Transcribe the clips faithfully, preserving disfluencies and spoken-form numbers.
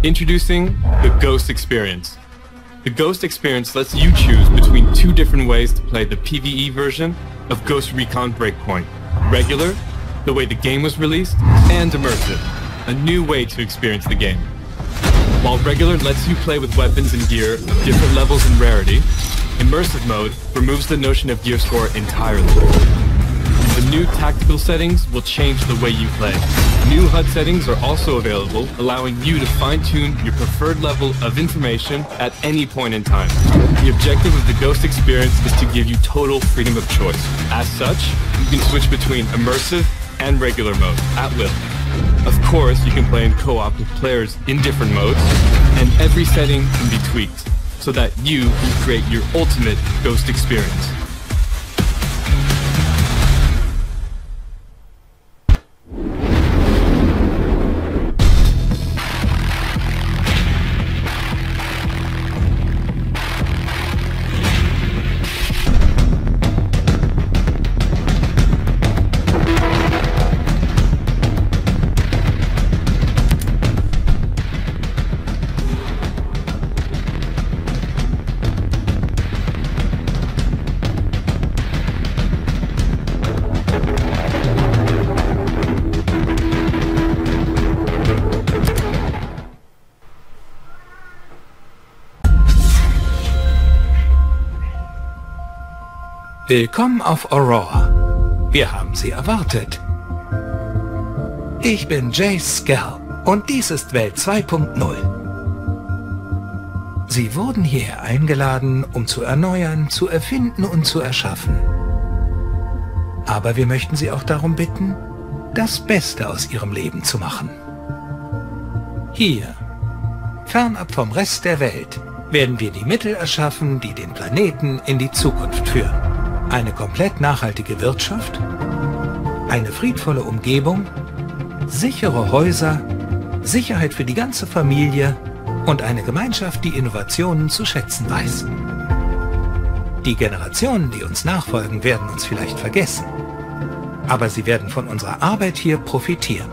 Introducing the Ghost Experience. The Ghost Experience lets you choose between two different ways to play the PvE version of Ghost Recon Breakpoint. Regular, the way the game was released, and Immersive, a new way to experience the game. While Regular lets you play with weapons and gear of different levels and rarity, Immersive mode removes the notion of gear score entirely. The new tactical settings will change the way you play. New H U D settings are also available, allowing you to fine-tune your preferred level of information at any point in time. The objective of the Ghost Experience is to give you total freedom of choice. As such, you can switch between Immersive and Regular mode at will. Of course, you can play in co-op with players in different modes, and every setting can be tweaked so that you can create your ultimate Ghost Experience. Willkommen auf Aurora. Wir haben Sie erwartet. Ich bin Jace Skell und dies ist Welt zwei Punkt null. Sie wurden hierher eingeladen, um zu erneuern, zu erfinden und zu erschaffen. Aber wir möchten Sie auch darum bitten, das Beste aus Ihrem Leben zu machen. Hier, fernab vom Rest der Welt, werden wir die Mittel erschaffen, die den Planeten in die Zukunft führen. Eine komplett nachhaltige Wirtschaft, eine friedvolle Umgebung, sichere Häuser, Sicherheit für die ganze Familie und eine Gemeinschaft, die Innovationen zu schätzen weiß. Die Generationen, die uns nachfolgen, werden uns vielleicht vergessen, aber sie werden von unserer Arbeit hier profitieren.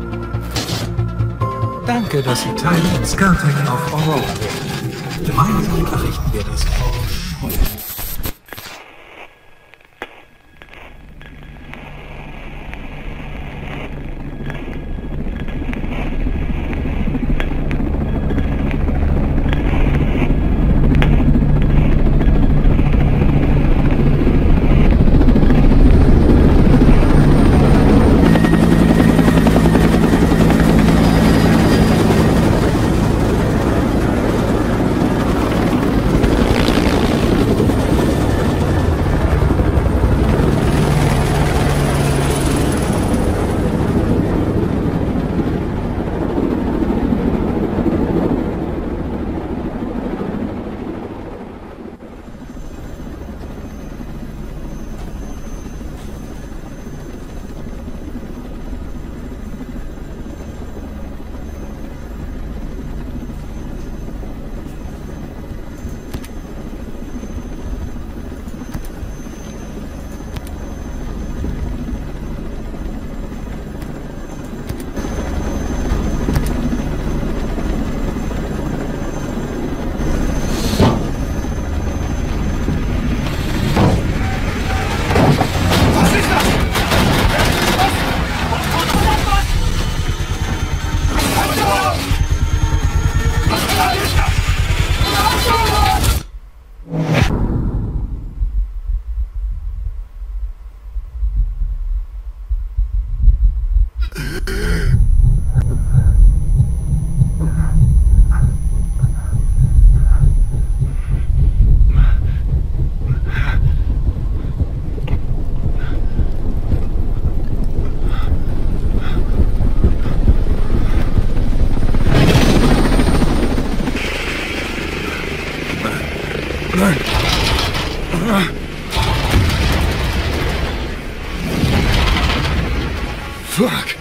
Danke, dass Sie Teil von Skelltech auf Aurora werden. Gemeinsam errichten wir das heute. Fuck!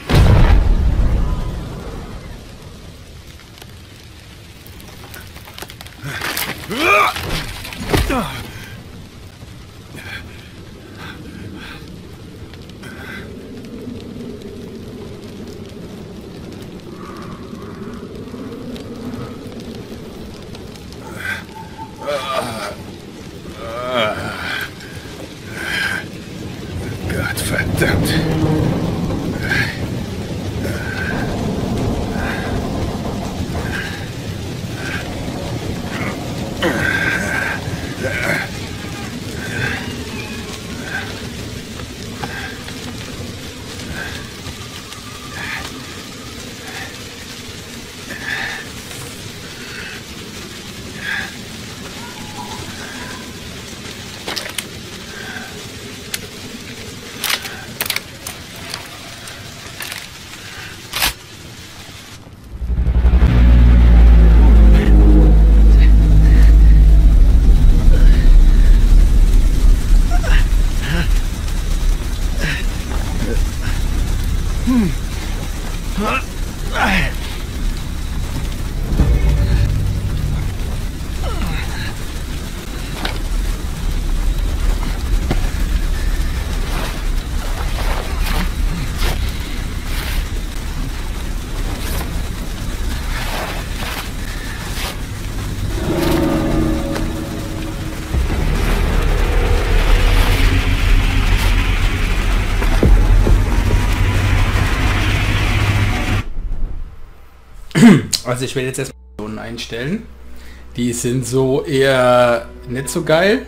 Also ich werde jetzt erstmal Missionen einstellen. Die sind so eher nicht so geil.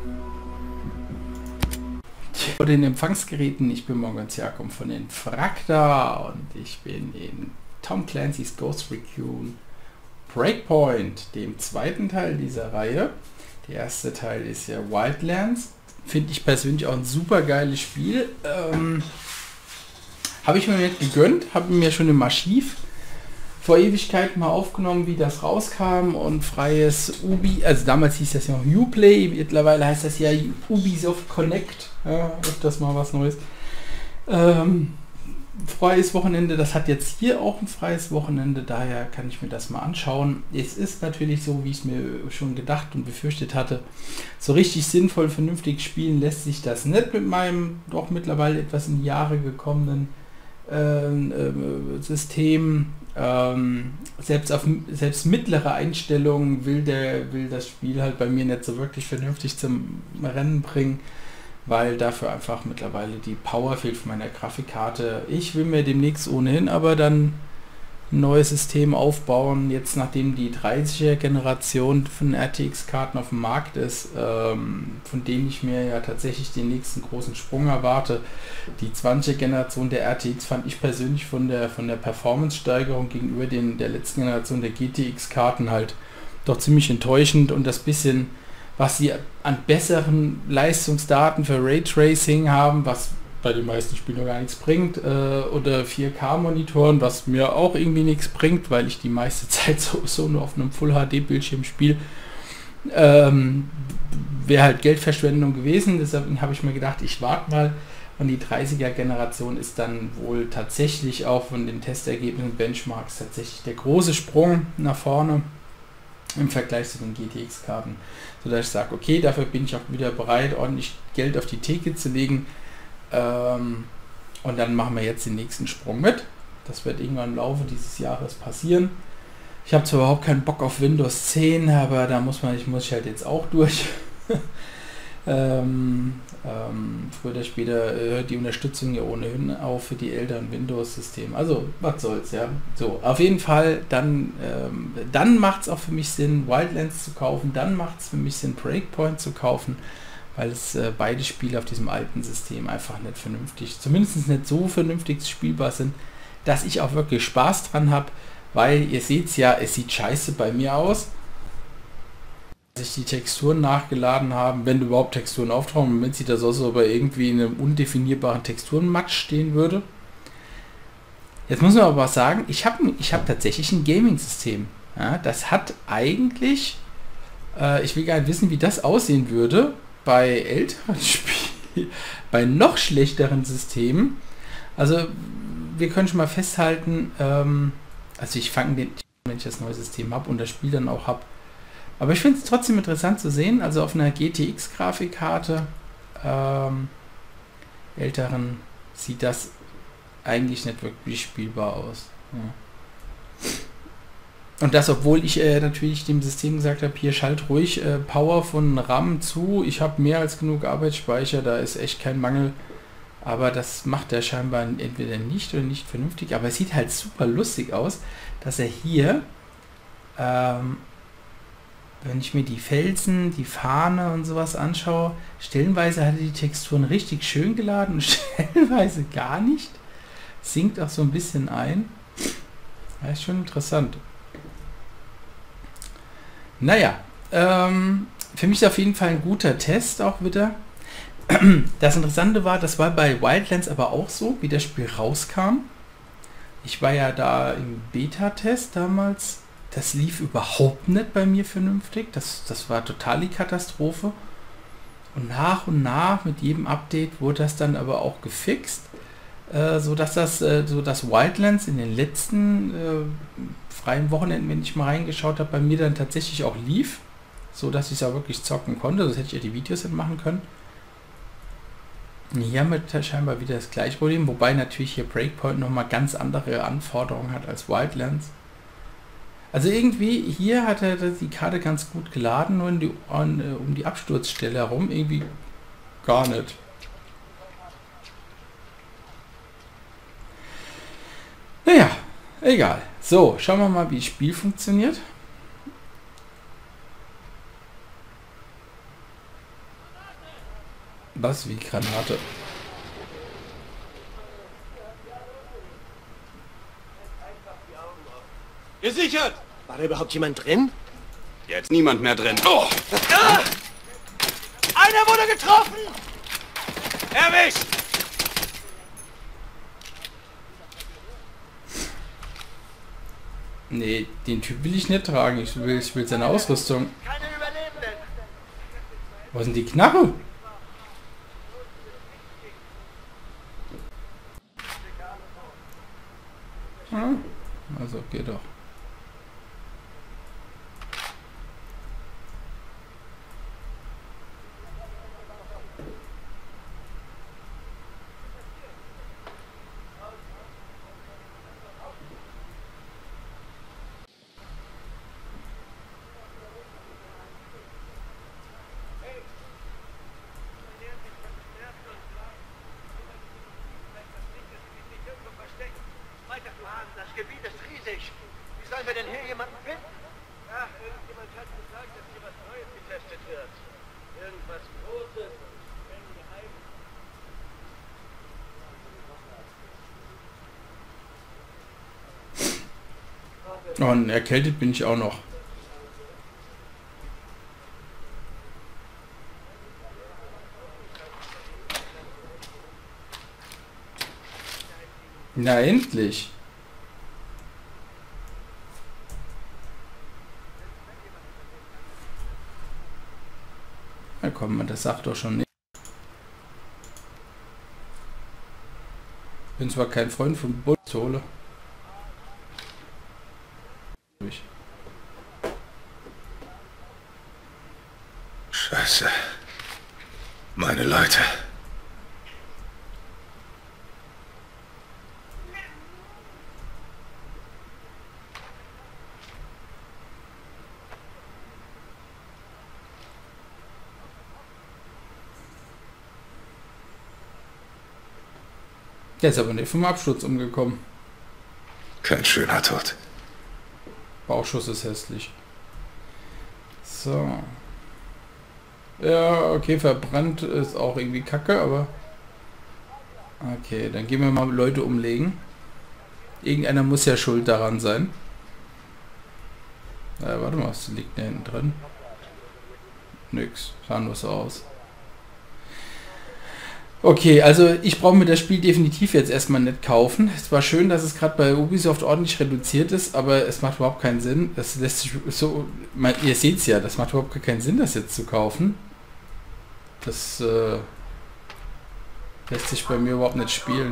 Vor den Empfangsgeräten, ich bin Morgan Jakob von den Frakta und ich bin in Tom Clancy's Ghost Recon Breakpoint, dem zweiten Teil dieser Reihe. Der erste Teil ist ja Wildlands. Finde ich persönlich auch ein super geiles Spiel. Ähm, habe ich mir nicht gegönnt, habe mir schon im Archiv vor Ewigkeiten mal aufgenommen, wie das rauskam und freies Ubi, also damals hieß das ja noch Uplay, mittlerweile heißt das ja Ubisoft Connect, ja, öfters mal was Neues. Ähm, freies Wochenende, das hat jetzt hier auch ein freies Wochenende, daher kann ich mir das mal anschauen. Es ist natürlich so, wie ich es mir schon gedacht und befürchtet hatte, so richtig sinnvoll, vernünftig spielen lässt sich das nicht mit meinem doch mittlerweile etwas in die Jahre gekommenen äh, äh, System. Ähm, selbst auf selbst mittlere Einstellungen will der will das Spiel halt bei mir nicht so wirklich vernünftig zum Rennen bringen, weil dafür einfach mittlerweile die Power fehlt von meiner Grafikkarte. Ich will mir demnächst ohnehin aber dann ein neues System aufbauen, jetzt nachdem die dreißiger Generation von R T X-Karten auf dem Markt ist, ähm, von denen ich mir ja tatsächlich den nächsten großen Sprung erwarte. Die zwanziger Generation der R T X fand ich persönlich von der von der Performance-Steigerung gegenüber den der letzten Generation der G T X-Karten halt doch ziemlich enttäuschend, und das bisschen, was sie an besseren Leistungsdaten für Raytracing haben, was bei den meisten Spielen noch gar nichts bringt, äh, oder vier K Monitoren, was mir auch irgendwie nichts bringt, weil ich die meiste Zeit sowieso nur auf einem Full H D Bildschirm spiele, ähm, wäre halt Geldverschwendung gewesen. Deswegen habe ich mir gedacht, ich warte mal, und die dreißiger Generation ist dann wohl tatsächlich auch von den Testergebnissen und Benchmarks tatsächlich der große Sprung nach vorne im Vergleich zu den G T X-Karten, sodass ich sage, okay, dafür bin ich auch wieder bereit, ordentlich Geld auf die Theke zu legen. Ähm, und dann machen wir jetzt den nächsten Sprung mit. Das wird irgendwann im Laufe dieses Jahres passieren. Ich habe zwar überhaupt keinen Bock auf Windows zehn, aber da muss man, ich muss ich halt jetzt auch durch. ähm, ähm, früher oder später hört äh, die Unterstützung ja ohnehin auf für die älteren Windows-Systeme. Also, was soll's, ja. So, auf jeden Fall, dann, ähm, dann macht es auch für mich Sinn, Wildlands zu kaufen, dann macht es für mich Sinn, Breakpoint zu kaufen, weil es äh, beide Spiele auf diesem alten System einfach nicht vernünftig, zumindest nicht so vernünftig spielbar sind, dass ich auch wirklich Spaß dran habe, weil ihr seht ja, es sieht scheiße bei mir aus. Als ich die Texturen nachgeladen habe, wenn überhaupt Texturen auftauchen, im Moment sieht das aus, als ob er irgendwie in einem undefinierbaren Texturenmatsch stehen würde. Jetzt muss man aber was sagen, ich habe ich hab tatsächlich ein Gaming-System. Ja, das hat eigentlich, äh, ich will gar nicht wissen, wie das aussehen würde, bei älteren Spielen, bei noch schlechteren Systemen. Also wir können schon mal festhalten, ähm, also ich fange den, wenn ich das neue System habe und das Spiel dann auch habe. Aber ich finde es trotzdem interessant zu sehen, also auf einer G T X-Grafikkarte ähm, älteren sieht das eigentlich nicht wirklich spielbar aus. Ja. Und das, obwohl ich äh, natürlich dem System gesagt habe, hier schalt ruhig äh, Power von RAM zu, ich habe mehr als genug Arbeitsspeicher, da ist echt kein Mangel, aber das macht er scheinbar entweder nicht oder nicht vernünftig, aber es sieht halt super lustig aus, dass er hier, ähm, wenn ich mir die Felsen, die Fahne und sowas anschaue, stellenweise hat er die Texturen richtig schön geladen und stellenweise gar nicht, sinkt auch so ein bisschen ein, das ist schon interessant. Naja, ähm, für mich ist auf jeden Fall ein guter Test auch wieder. Das Interessante war, das war bei Wildlands aber auch so, wie das Spiel rauskam. Ich war ja da im Beta-Test damals. Das lief überhaupt nicht bei mir vernünftig. Das, das war total die Katastrophe. Und nach und nach mit jedem Update wurde das dann aber auch gefixt. Äh, so dass das, äh, so dass Wildlands in den letzten äh, freien Wochenenden, wenn ich mal reingeschaut habe, bei mir dann tatsächlich auch lief, so dass ich es auch wirklich zocken konnte. Das hätte ich ja die Videos dann machen können. Hier haben wir scheinbar wieder das gleiche Problem, wobei natürlich hier Breakpoint nochmal ganz andere Anforderungen hat als Wildlands. Also irgendwie, hier hat er die Karte ganz gut geladen, nur in die, an, äh, um die Absturzstelle herum irgendwie gar nicht. Naja, egal. So, schauen wir mal, wie das Spiel funktioniert. Was wie Granate? Gesichert! War da überhaupt jemand drin? Jetzt niemand mehr drin. Oh! Ah! Einer wurde getroffen! Erwischt! Nee, den Typ will ich nicht tragen. Ich will, ich will seine Ausrüstung. Keine Überlebenden! Wo sind die Knarre? Ah, also geht doch. Das Gebiet ist riesig. Wie sollen wir denn hier jemanden finden? Ja, irgendjemand hat gesagt, dass hier was Neues getestet wird. Irgendwas Großes und Geheim. Oh, und erkältet bin ich auch noch. Na endlich. Na komm, das sagt doch schon nicht. Bin zwar kein Freund von Bullpistole. Scheiße. Meine Leute. Der ist aber nicht vom Absturz umgekommen. Kein schöner Tod. Bauchschuss ist hässlich. So. Ja, okay, verbrannt ist auch irgendwie kacke, aber... Okay, dann gehen wir mal Leute umlegen. Irgendeiner muss ja schuld daran sein. Äh, warte mal, was liegt da hinten drin? Nix, sah nur so aus. Okay, also ich brauche mir das Spiel definitiv jetzt erstmal nicht kaufen. Es war schön, dass es gerade bei Ubisoft ordentlich reduziert ist, aber es macht überhaupt keinen Sinn. Das lässt sich so, man, ihr seht es ja, das macht überhaupt keinen Sinn, das jetzt zu kaufen. Das äh, lässt sich bei mir überhaupt nicht spielen.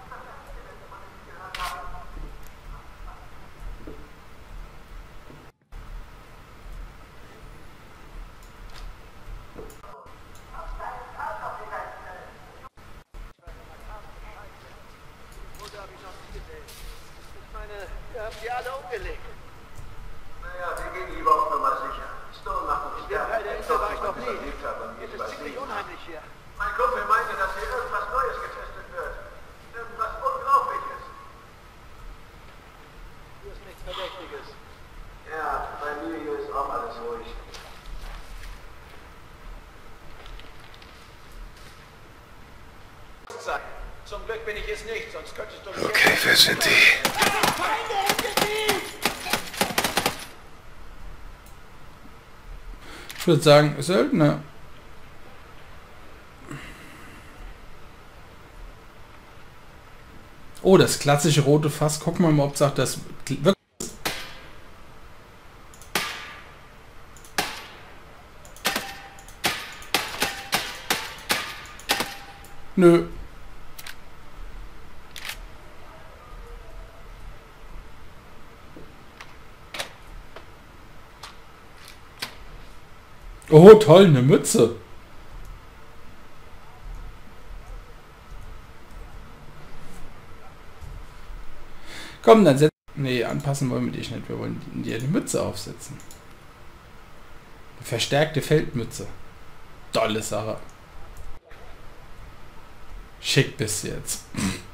Die alle umgelegt. Naja, wir gehen lieber auf Nummer sicher. Stone macht uns Ja, bei der Insel war ich noch nie. überlebt hat und Es ich ist weiß ziemlich nicht. unheimlich hier. Mein Kumpel meinte, dass hier irgendwas Neues getestet wird. Irgendwas Unglaubliches. Hier ist nichts Verdächtiges. Ja, bei mir hier ist auch alles ruhig. Zum Glück bin ich es nicht, sonst könntest du... Okay, wer sind die? Ich würde sagen, Söldner. Oh, das klassische rote Fass. Guck mal, ob sagt das wirklich. Nö. Oh, toll, eine Mütze. Komm, dann setz... Nee, anpassen wollen wir dich nicht. Wir wollen dir eine Mütze aufsetzen. Eine verstärkte Feldmütze. Tolle Sache. Schick bist du jetzt.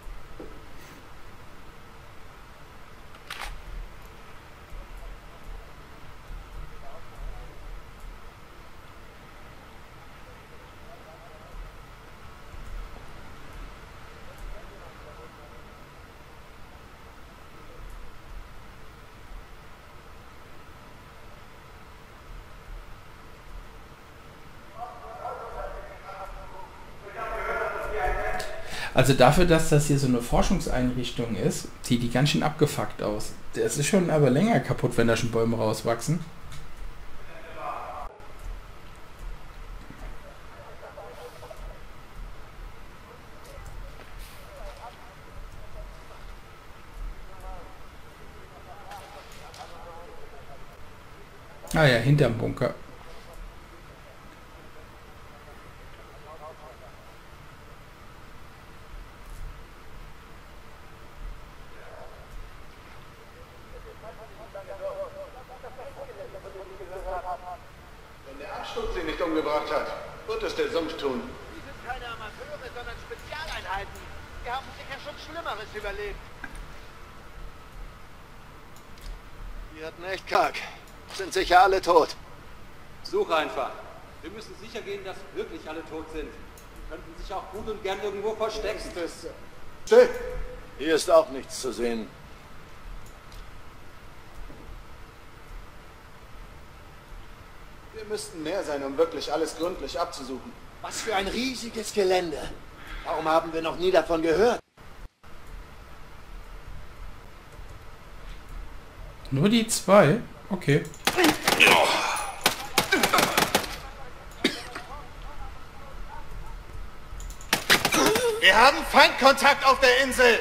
Also dafür, dass das hier so eine Forschungseinrichtung ist, sieht die ganz schön abgefuckt aus. Das ist schon aber länger kaputt, wenn da schon Bäume rauswachsen. Ah ja, hinterm Bunker. Wenn der Absturz sie nicht umgebracht hat, wird es der Sumpf tun. Die sind keine Amateure, sondern Spezialeinheiten. Die haben sicher schon Schlimmeres überlebt. Die hatten echt Kack. Sind sicher alle tot. Such einfach. Wir müssen sicher gehen, dass wirklich alle tot sind. Die könnten sich auch gut und gern irgendwo verstecken. Still! Hier ist auch nichts zu sehen. Wir müssten mehr sein, um wirklich alles gründlich abzusuchen. Was für ein riesiges Gelände. Warum haben wir noch nie davon gehört? Nur die zwei? Okay. Wir haben Feindkontakt auf der Insel!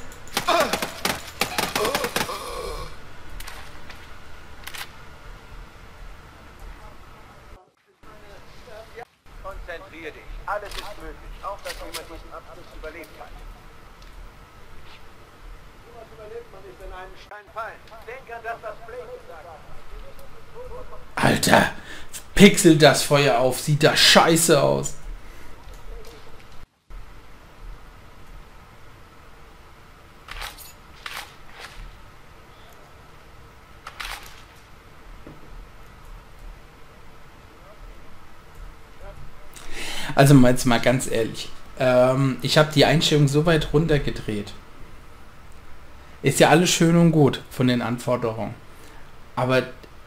Konzentrier dich. Alles ist möglich. Auch, dass jemand diesen Abschluss überlebt hat. Was überlebt man nicht in einem Steinfall? Denk an das, was Blake gesagt hat. Alter, pixelt das Feuer auf. Sieht das scheiße aus. Also jetzt mal ganz ehrlich, ähm, ich habe die Einstellung so weit runtergedreht. Ist ja alles schön und gut von den Anforderungen. Aber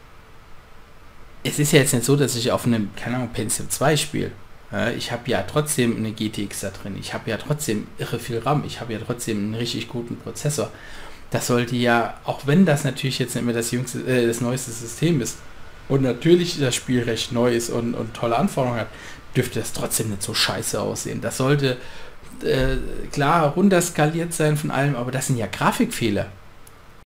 es ist ja jetzt nicht so, dass ich auf einem, keine Ahnung, Pentium zwei spiele. Ja, ich habe ja trotzdem eine G T X da drin. Ich habe ja trotzdem irre viel RAM. Ich habe ja trotzdem einen richtig guten Prozessor. Das sollte ja, auch wenn das natürlich jetzt nicht mehr das jüngste, äh, das neueste System ist und natürlich das Spiel recht neu ist und, und tolle Anforderungen hat, dürfte das trotzdem nicht so scheiße aussehen. Das sollte äh, klar runterskaliert sein von allem, aber das sind ja Grafikfehler.